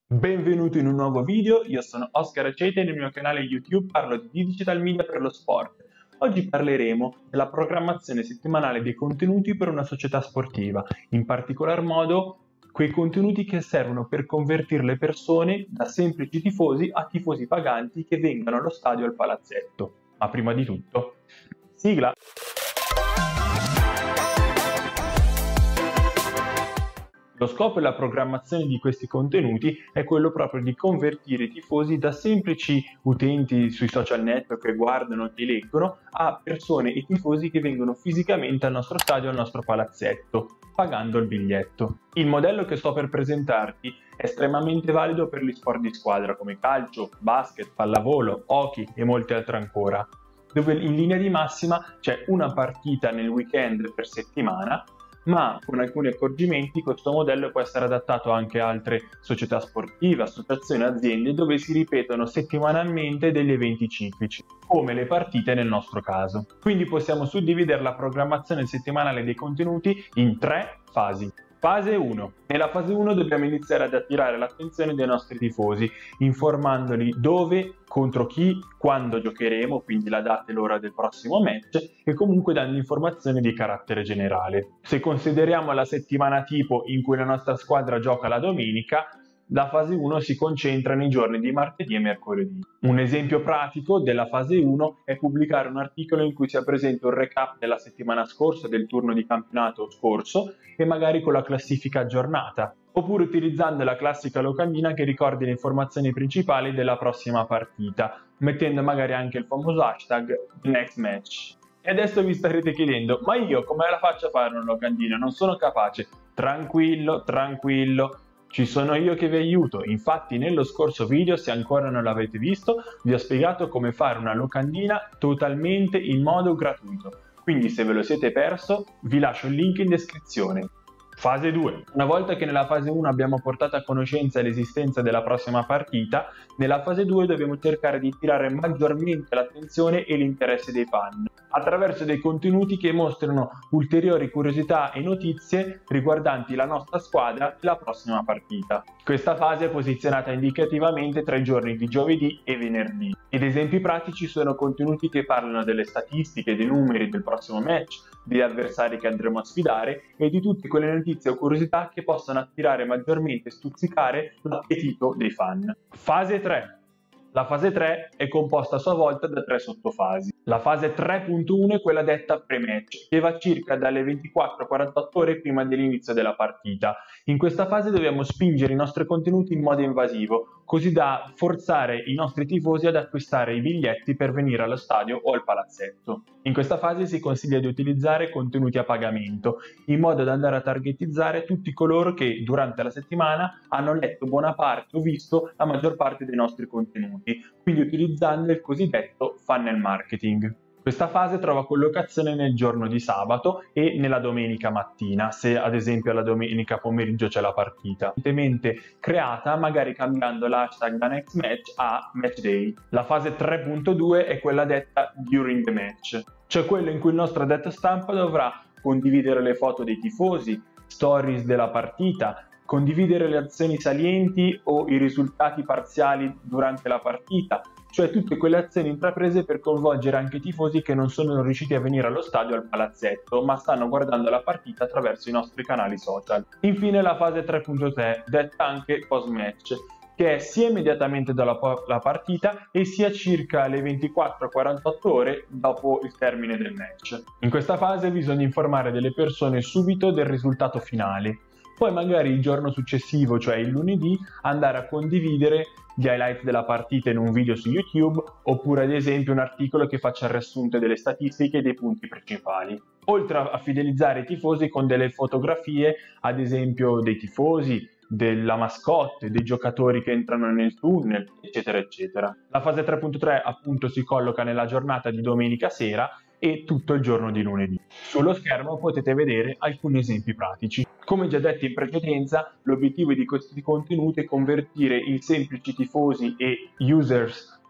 Benvenuto in un nuovo video, io sono Oscar Acete e nel mio canale YouTube parlo di digital media per lo sport. Oggi parleremo della programmazione settimanale dei contenuti per una società sportiva, in particolar modo quei contenuti che servono per convertire le persone da semplici tifosi a tifosi paganti che vengano allo stadio o al palazzetto. Ma prima di tutto, sigla! Lo scopo della programmazione di questi contenuti è quello proprio di convertire i tifosi da semplici utenti sui social network che guardano, che leggono, a persone e tifosi che vengono fisicamente al nostro stadio o al nostro palazzetto, pagando il biglietto. Il modello che sto per presentarti è estremamente valido per gli sport di squadra come calcio, basket, pallavolo, hockey e molte altre ancora, dove in linea di massima c'è una partita nel weekend per settimana, ma con alcuni accorgimenti questo modello può essere adattato anche a altre società sportive, associazioni, aziende dove si ripetono settimanalmente degli eventi ciclici, come le partite nel nostro caso. Quindi possiamo suddividere la programmazione settimanale dei contenuti in 3 fasi. Fase 1. Nella fase 1 dobbiamo iniziare ad attirare l'attenzione dei nostri tifosi, informandoli dove, contro chi, quando giocheremo, quindi la data e l'ora del prossimo match, e comunque dando informazioni di carattere generale. Se consideriamo la settimana tipo in cui la nostra squadra gioca la domenica, la fase 1 si concentra nei giorni di martedì e mercoledì. Un esempio pratico della fase 1 è pubblicare un articolo in cui sia presente un recap della settimana scorsa, del turno di campionato scorso e magari con la classifica aggiornata, oppure utilizzando la classica locandina che ricordi le informazioni principali della prossima partita, mettendo magari anche il famoso hashtag Next Match. E adesso vi starete chiedendo, ma io come la faccio a fare una locandina? Non sono capace. Tranquillo, tranquillo. Ci sono io che vi aiuto, infatti nello scorso video, se ancora non l'avete visto, vi ho spiegato come fare una locandina totalmente in modo gratuito, quindi se ve lo siete perso vi lascio il link in descrizione. Fase 2. Una volta che nella fase 1 abbiamo portato a conoscenza l'esistenza della prossima partita, nella fase 2 dobbiamo cercare di attirare maggiormente l'attenzione e l'interesse dei fan, attraverso dei contenuti che mostrano ulteriori curiosità e notizie riguardanti la nostra squadra e la prossima partita. Questa fase è posizionata indicativamente tra i giorni di giovedì e venerdì. Ed esempi pratici sono contenuti che parlano delle statistiche, dei numeri del prossimo match, degli avversari che andremo a sfidare e di tutte quelle notizie o curiosità che possono attirare maggiormente e stuzzicare l'appetito dei fan. Fase 3. La fase 3 è composta a sua volta da 3 sottofasi. La fase 3.1 è quella detta pre-match, che va circa dalle 24-48 ore prima dell'inizio della partita. In questa fase dobbiamo spingere i nostri contenuti in modo invasivo, così da forzare i nostri tifosi ad acquistare i biglietti per venire allo stadio o al palazzetto. In questa fase si consiglia di utilizzare contenuti a pagamento, in modo da andare a targetizzare tutti coloro che durante la settimana hanno letto buona parte o visto la maggior parte dei nostri contenuti, quindi utilizzando il cosiddetto funnel marketing. Questa fase trova collocazione nel giorno di sabato e nella domenica mattina, se ad esempio la domenica pomeriggio c'è la partita, recentemente creata magari cambiando l'hashtag da next match a match day. La fase 3.2 è quella detta during the match, cioè quella in cui il nostro addetto stampa dovrà condividere le foto dei tifosi, stories della partita, condividere le azioni salienti o i risultati parziali durante la partita, cioè tutte quelle azioni intraprese per coinvolgere anche i tifosi che non sono riusciti a venire allo stadio o al palazzetto, ma stanno guardando la partita attraverso i nostri canali social. Infine la fase 3.3, detta anche post-match, che è sia immediatamente dopo la partita e sia circa le 24-48 ore dopo il termine del match. In questa fase bisogna informare delle persone subito del risultato finale. Poi magari il giorno successivo, cioè il lunedì, andare a condividere gli highlight della partita in un video su YouTube, oppure ad esempio un articolo che faccia il riassunto delle statistiche e dei punti principali. Oltre a fidelizzare i tifosi con delle fotografie, ad esempio dei tifosi, della mascotte, dei giocatori che entrano nel tunnel, eccetera eccetera. La fase 3.3 appunto si colloca nella giornata di domenica sera e tutto il giorno di lunedì. Sullo schermo potete vedere alcuni esempi pratici. Come già detto in precedenza, l'obiettivo di questi contenuti è convertire i semplici tifosi e users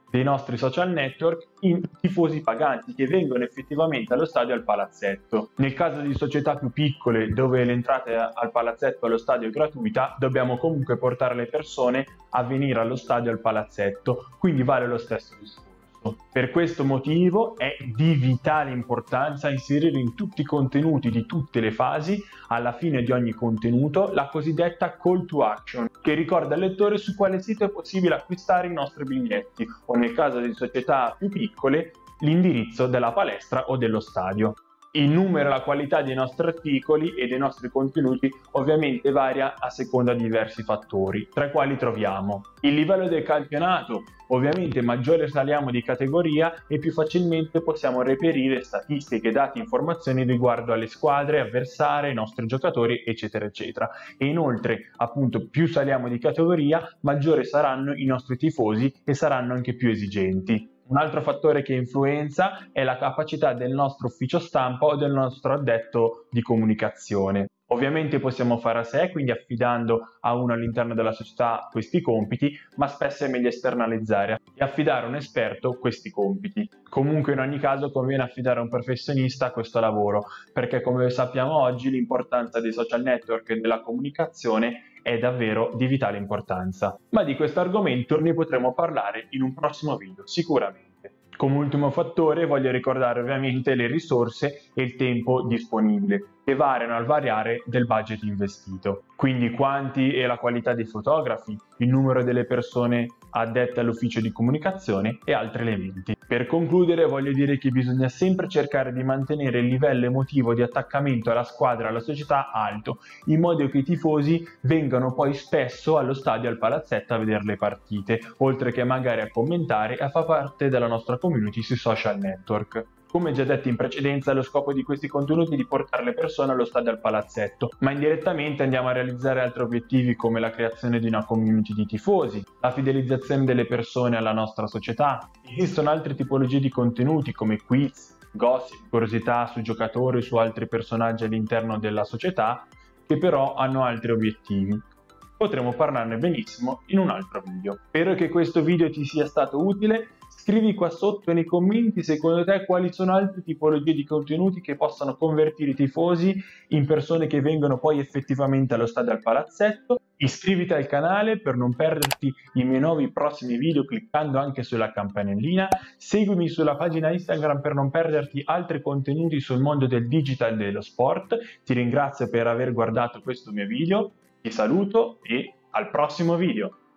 dei nostri social network in tifosi paganti che vengono effettivamente allo stadio al palazzetto. Nel caso di società più piccole dove l'entrata al palazzetto allo stadio è gratuita, dobbiamo comunque portare le persone a venire allo stadio al palazzetto, quindi vale lo stesso discorso. Per questo motivo è di vitale importanza inserire in tutti i contenuti di tutte le fasi, alla fine di ogni contenuto, la cosiddetta call to action, che ricorda al lettore su quale sito è possibile acquistare i nostri biglietti, o nel caso di società più piccole, l'indirizzo della palestra o dello stadio. Il numero e la qualità dei nostri articoli e dei nostri contenuti ovviamente varia a seconda di diversi fattori, tra i quali troviamo il livello del campionato. Ovviamente maggiore saliamo di categoria e più facilmente possiamo reperire statistiche, dati, informazioni riguardo alle squadre, avversarie, i nostri giocatori, eccetera eccetera. E inoltre, appunto, più saliamo di categoria, maggiore saranno i nostri tifosi e saranno anche più esigenti. Un altro fattore che influenza è la capacità del nostro ufficio stampa o del nostro addetto di comunicazione. Ovviamente possiamo fare a sé, quindi affidando a uno all'interno della società questi compiti, ma spesso è meglio esternalizzare e affidare a un esperto questi compiti. Comunque in ogni caso conviene affidare a un professionista questo lavoro, perché come sappiamo oggi l'importanza dei social network e della comunicazione è davvero di vitale importanza. Ma di questo argomento ne potremo parlare in un prossimo video, sicuramente. Come ultimo fattore voglio ricordare ovviamente le risorse e il tempo disponibile, che variano al variare del budget investito. Quindi quanti e la qualità dei fotografi, il numero delle persone addette all'ufficio di comunicazione e altri elementi. Per concludere voglio dire che bisogna sempre cercare di mantenere il livello emotivo di attaccamento alla squadra e alla società alto, in modo che i tifosi vengano poi spesso allo stadio, al palazzetto a vedere le partite, oltre che magari a commentare e a far parte della nostra community sui social network. Come già detto in precedenza, lo scopo di questi contenuti è di portare le persone allo stadio, al palazzetto, ma indirettamente andiamo a realizzare altri obiettivi come la creazione di una community di tifosi, la fidelizzazione delle persone alla nostra società. Esistono altre tipologie di contenuti come quiz, gossip, curiosità su giocatori o su altri personaggi all'interno della società, che però hanno altri obiettivi. Potremo parlarne benissimo in un altro video. Spero che questo video ti sia stato utile. Scrivi qua sotto nei commenti secondo te quali sono altre tipologie di contenuti che possano convertire i tifosi in persone che vengono poi effettivamente allo stadio, al palazzetto. Iscriviti al canale per non perderti i miei nuovi prossimi video cliccando anche sulla campanellina. Seguimi sulla pagina Instagram per non perderti altri contenuti sul mondo del digital e dello sport. Ti ringrazio per aver guardato questo mio video, ti saluto e al prossimo video.